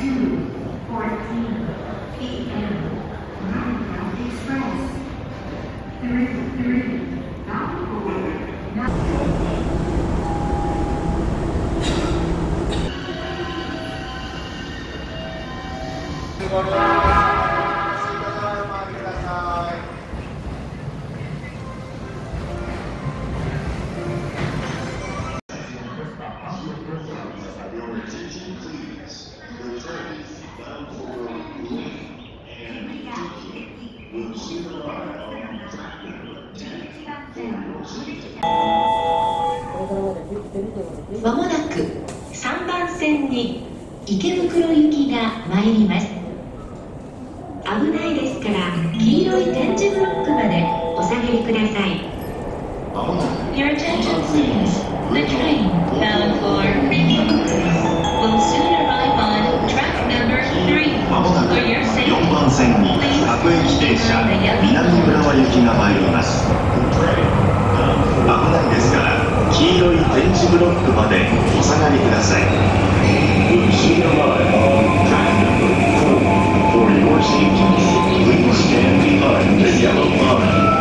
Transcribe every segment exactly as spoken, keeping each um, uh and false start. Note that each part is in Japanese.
まもなくさんばん線に池袋行きが参ります。危ないですから黄色い点字ブロックまでお下がりください。Your attention please. The train bound for Ikebukuro will soon arrive on track number three. まもなく For your safety, よんばん線に各駅停車南浦和行きが参ります。危ないですから黄色い点字ブロックまでお下がりください。We'll soon arrive on track number four. For your safety, please stand behind the yellow line.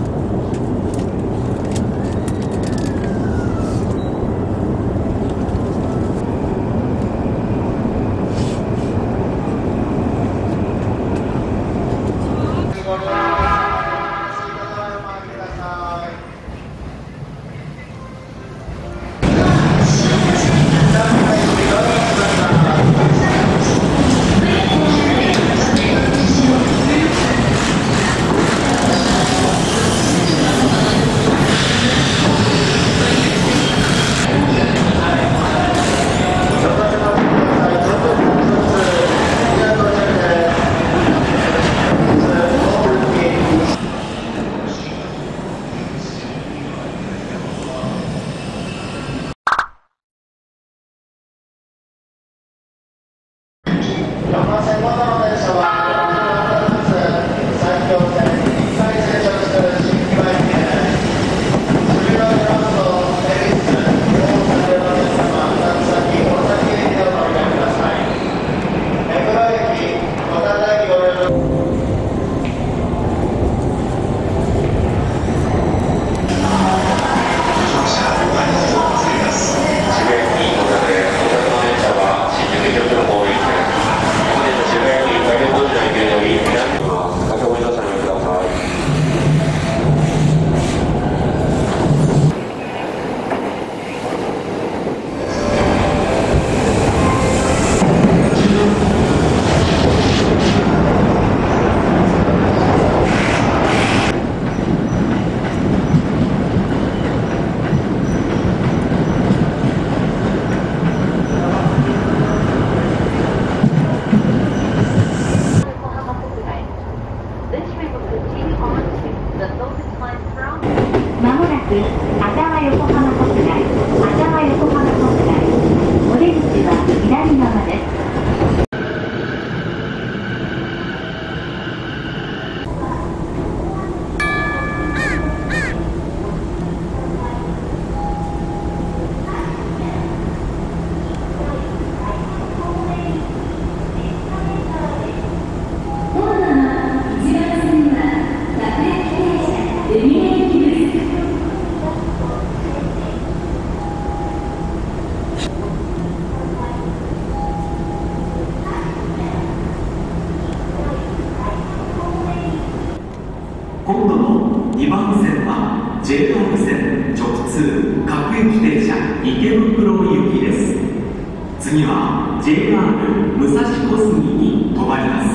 今度のにばん線は ジェイアール 線直通各駅停車池袋行きです。次は ジェイアール 武蔵小杉に停まります。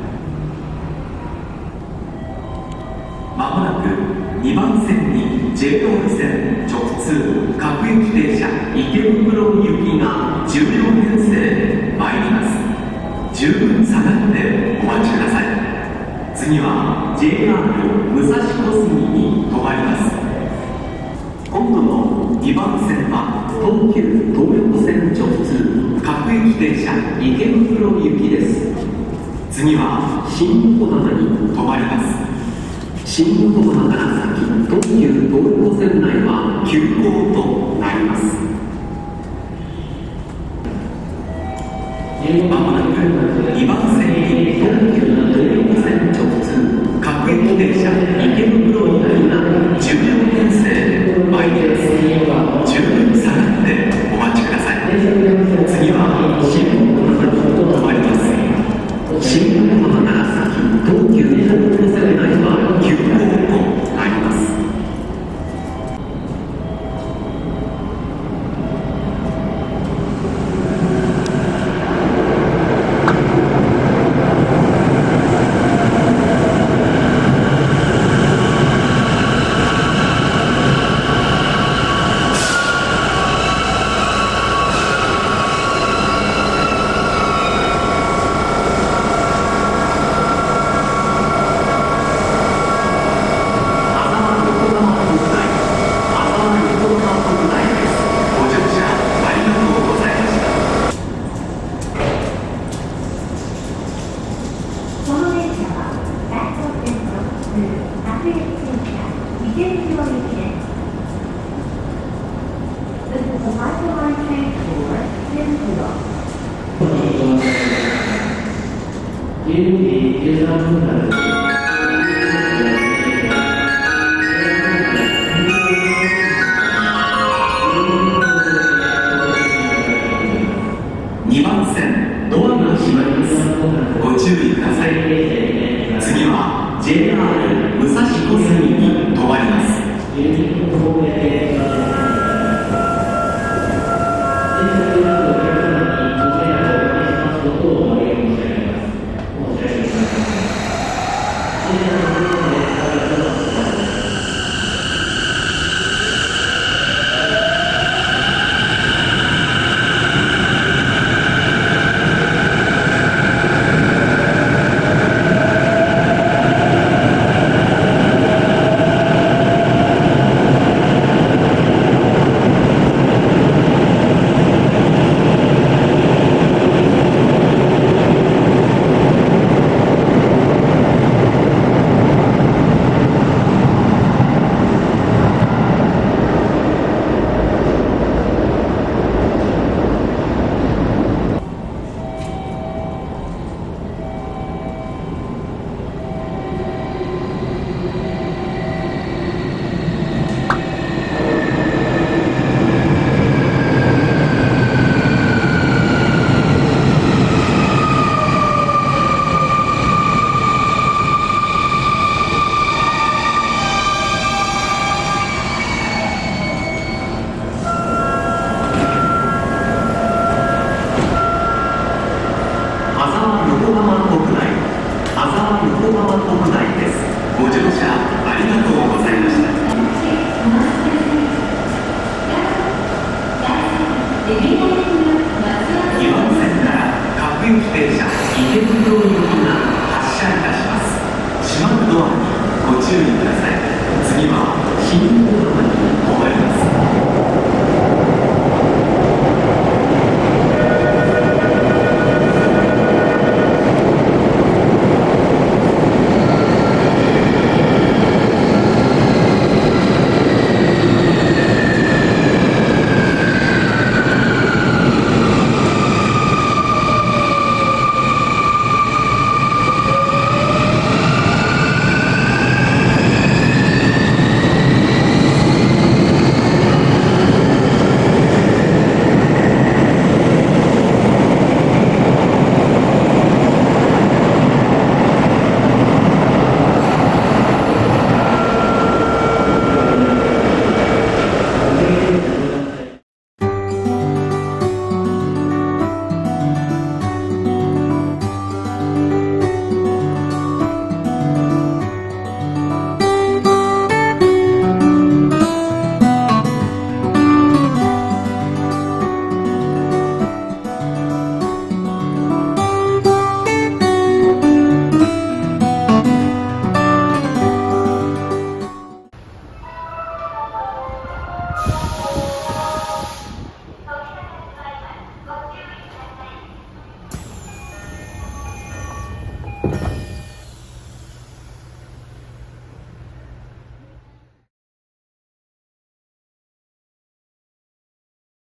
まもなくにばん線に ジェイアール 線直通各駅停車池袋行きがじゅうよんへんせいで参ります。十分下がってお待ちください。次は ジェイアール 武蔵小杉に停まります。今度のにばん線は東急東横線直通各駅停車池袋行きです。次は新横浜に停まります。新横浜から先東急東横線内は急行となります。まもなくにばん線に東急東横線直通各駅停車池袋行きがじゅうよんへんせい参ります。十分下がってお待ちください。次は新横浜に止まります。新横浜から先東急東横線内は急行となります。にばん線ドアが閉まります。ご注意ください。次は ジェイアール 武蔵小杉に止まります。 デビュー